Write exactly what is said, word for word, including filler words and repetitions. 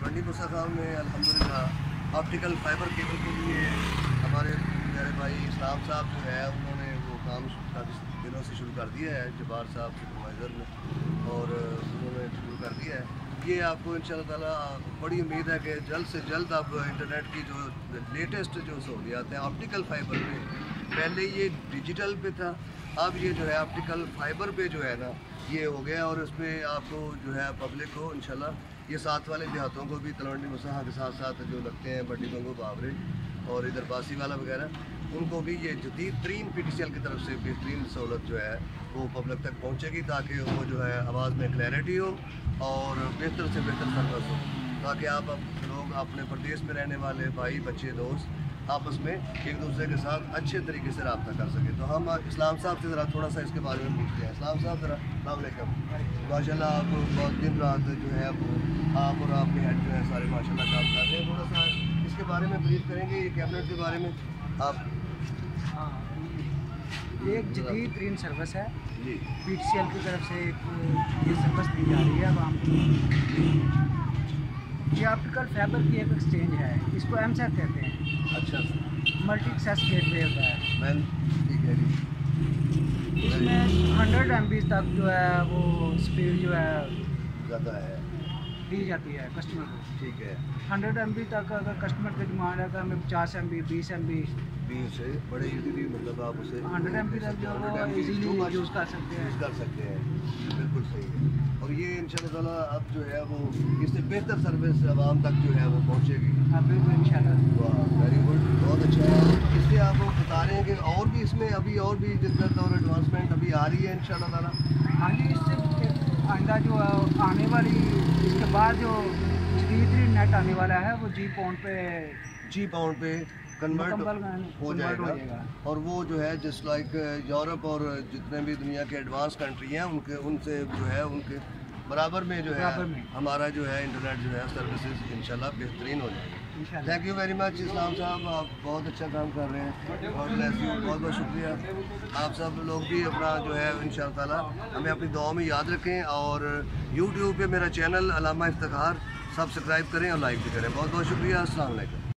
मंडी मूसा खां में अल्हम्दुलिल्लाह optical fibre cable के लिए हमारे प्यारे भाई इस्लाम साहब जो है उन्होंने वो काम काफ़ी दिनों से शुरू कर दिया है, जब्बार साहब सुपरवाइज़र ने, और उन्होंने शुरू कर दिया है। ये आपको इंशाअल्लाह ताला बड़ी उम्मीद है कि जल्द से जल्द आप इंटरनेट की जो लेटेस्ट जो सहूलियात हैं ऑप्टिकल फाइबर पे, पहले ये डिजिटल पे था, अब ये जो है ऑप्टिकल फाइबर पे जो है ना ये हो गया, और उसमें आपको जो है पब्लिक को इंशाल्लाह ये साथ वाले देहातों को भी तलवंडी मुसहा के साथ साथ जो लगते हैं बड्डी बंगो बावरे और इधर बासी वाला वगैरह, उनको भी ये जदीद तरीन पी टी सी एल की तरफ से बेहतरीन सहूलत जो है वो पब्लिक तक पहुँचेगी, ताकि वो जो है आवाज़ में क्लैरिटी हो और बेहतर से बेहतर सर्विस हो, ताकि आप लोग अपने प्रदेश में रहने वाले भाई बच्चे दोस्त आपस में एक दूसरे के साथ अच्छे तरीके से रब्ता कर सकें। तो हम इस्लाम साहब से ज़रा थोड़ा सा इसके बारे में पूछते हैं। इस्लाम साहब ज़रा अस्सलाम वालेकुम। माशाल्लाह आप बहुत दिन रात जो है वो आप और आपके हेड जो है सारे माशाल्लाह काम कर रहे हैं, थोड़ा सा इसके बारे में ब्रीफ करेंगे, ये कैबिनेट के बारे में आप? हाँ, ये एक जदीद तरीन सर्विस है जी, पी टी सी एल की तरफ से एक ये सर्विस दी जा रही है आवाम को। ये ऑप्टिकल फाइबर की एक एक्सचेंज है, इसको एम सेट कहते हैं। अच्छा, मल्टी एक्सेस गेटवे होता है। मैन ठीक है जी। इसमें हंड्रेड एम बी तक जो है वो स्पीड जो है ज़्यादा है दी जाती है कस्टमर को। ठीक है, हंड्रेड एम बी तक अगर कस्टमर की डिमांड है तो हमें पचास एम बी बीस एम बी बीस से बड़े इजीली मतलब आप उसे हंड्रेड एम बी तक जो है वो इजीली यूज़ कर सकते हैं यूज़ कर सकते हैं। बिल्कुल सही है, और ये इंशाल्लाह ताला अब जो है वो इससे बेहतर सर्विस आवाम तक जो है वो पहुँचेगी। हाँ बिल्कुल इंशाल्लाह। वाह, वेरी गुड, बहुत अच्छा है। इससे आप वो बता रहे हैं कि और भी इसमें अभी और भी जिद्दत और एडवांसमेंट अभी आ रही है इंशाल्लाह ताला। हाँ जी, इससे आइंदा जो आने वाली इसके बाद जो जदीद नेट आने वाला है वो जी पाउंड पे जी पाउंड पे कन्वर्ट हो जाएगा, और वो जो है जिस लाइक यूरोप और जितने भी दुनिया के एडवांस कंट्री हैं उनके उनसे जो है उनके बराबर में जो है में। हमारा जो है इंटरनेट जो है सर्विसेज इंशाल्लाह बेहतरीन हो जाएगी। Thank you very much Islam साहब, आप बहुत अच्छा काम कर रहे हैं, गॉड ब्लेस यू, बहुत बहुत शुक्रिया। आप सब लोग भी अपना जो है इंशाअल्लाह ताला हमें अपनी दुआ में याद रखें, और यूट्यूब पे मेरा चैनल अल्लामा इफ्तिखार सब्सक्राइब करें और लाइक भी करें। बहुत बहुत शुक्रिया, अस्सलाम वालेकुम।